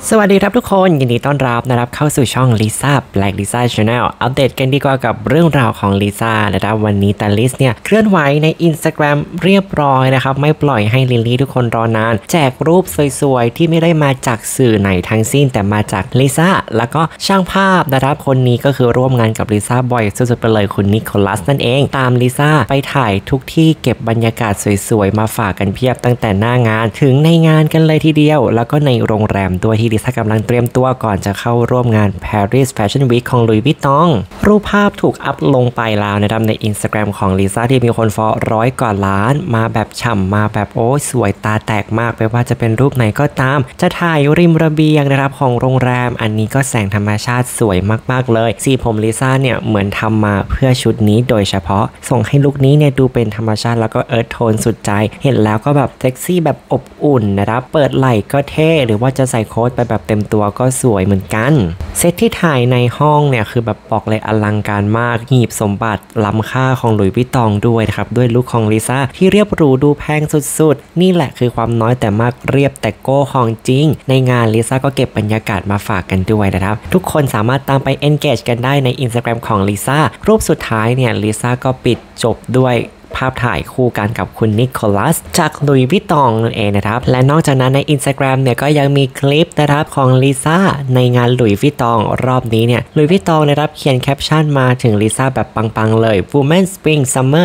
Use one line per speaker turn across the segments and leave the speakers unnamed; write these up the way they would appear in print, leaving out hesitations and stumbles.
สวัสดีครับทุกคนยินดีต้อนรับนะครับเข้าสู่ช่อง Lisa Black Lisa Channel อัปเดตกันดีกว่ากับเรื่องราวของ Lisa นะครับวันนี้ตาลิสเนี่ยเคลื่อนไหวใน Instagram เรียบร้อยนะครับไม่ปล่อยให้ลิลลี่ทุกคนรอนานแจกรูปสวยๆที่ไม่ได้มาจากสื่อไหนทั้งสิ้นแต่มาจาก Lisa แล้วก็ช่างภาพนะครับคนนี้ก็คือร่วมงานกับ Lisa บ่อยสุดๆไปเลยคุณนิโคลัสนั่นเองตาม Lisa ไปถ่ายทุกที่เก็บบรรยากาศสวยๆมาฝากกันเพียบตั้งแต่หน้างานถึงในงานกันเลยทีเดียวแล้วก็ในโรงแรมด้วยที่ลิซ่ากำลังเตรียมตัวก่อนจะเข้าร่วมงาน Paris Fashion Week ของ Louis Vuitton รูปภาพถูกอัพลงไปแล้วนะครับใน Instagram ของลิซ่าที่มีคนฟอล100 กว่าล้านมาแบบฉ่ำมาแบบโอ้สวยตาแตกมากไม่ว่าจะเป็นรูปไหนก็ตามจะถ่ายริมระเบียงนะครับของโรงแรมอันนี้ก็แสงธรรมชาติสวยมากๆเลยสีผมลิซ่าเนี่ยเหมือนทำมาเพื่อชุดนี้โดยเฉพาะส่งให้ลุคนี้เนี่ยดูเป็นธรรมชาติแล้วก็เอิร์ธโทนสุดใจเห็นแล้วก็แบบเซ็กซี่แบบอบอุ่นนะครับเปิดไหล่ก็เท่หรือว่าจะใส่โค้ทไปแบบเต็มตัวก็สวยเหมือนกันเซตที่ถ่ายในห้องเนี่ยคือแบบบอกเลยอลังการมากหีบสมบัติล้ำค่าของหลุยส์วิตตองด้วยนะครับด้วยลุคของลิซ่าที่เรียบหรูดูแพงสุดๆนี่แหละคือความน้อยแต่มากเรียบแต่โก้ของจริงในงานลิซ่าก็เก็บบรรยากาศมาฝากกันด้วยนะครับทุกคนสามารถตามไป engage กันได้ใน Instagram ของลิซ่ารูปสุดท้ายเนี่ยลิซ่าก็ปิดจบด้วยภาพถ่ายคู่กันกับคุณนิโคลัสจากหลุยส์วิตตองนั่นเองนะครับและนอกจากนั้นใน Instagram เนี่ยก็ยังมีคลิปนะครับของลิซ่าในงานหลุยส์วิตตองรอบนี้เนี่ยหลุยส์วิตตองนะครับเขียนแคปชั่นมาถึงลิซ่าแบบปังๆเลย Women Spring Summer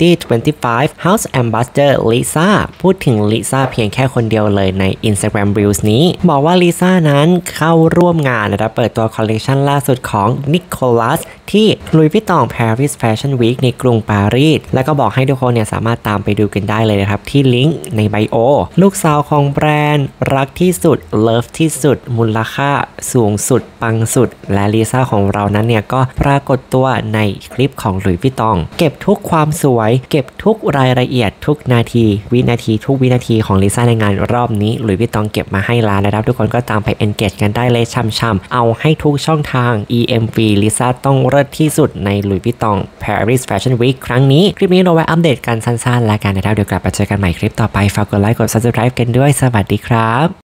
2025 House Ambassador Lisa พูดถึงลิซ่าเพียงแค่คนเดียวเลยใน Instagram Reels นี้บอกว่าลิซ่านั้นเข้าร่วมงานนะครับเปิดตัวคอลเลคชันล่าสุดของนิโคลัสที่หลุยส์วิตตอง Paris Fashion Week ในกรุงปารีสและก็บอกให้ทุกคนเนี่ยสามารถตามไปดูกันได้เลยนะครับที่ลิงก์ในไบโอลูกสาวของแบรนด์รักที่สุดเลิฟที่สุดมูลค่าสูงสุดปังสุดและลิซ่าของเรานั้นเนี่ยก็ปรากฏตัวในคลิปของหลุยส์วิตตองเก็บทุกความสวยเก็บทุกรายละเอียดทุกนาทีวินาทีทุกวินาทีของลิซ่าในงานรอบนี้หลุยส์วิตตองเก็บมาให้แล้วนะครับทุกคนก็ตามไป engage กันได้เลยช่ำๆเอาให้ทุกช่องทาง EMV ลิซ่าต้องเลิศที่สุดในหลุยส์วิตตอง Paris Fashion Week ครั้งนี้คลิปนี้เราไว้อัปเดตกันสั้นๆแล้วกันนะครับเดี๋ยวกลับมาเจอกันใหม่คลิปต่อไปฝากกดไลค์กด subscribe กันด้วยสวัสดีครับ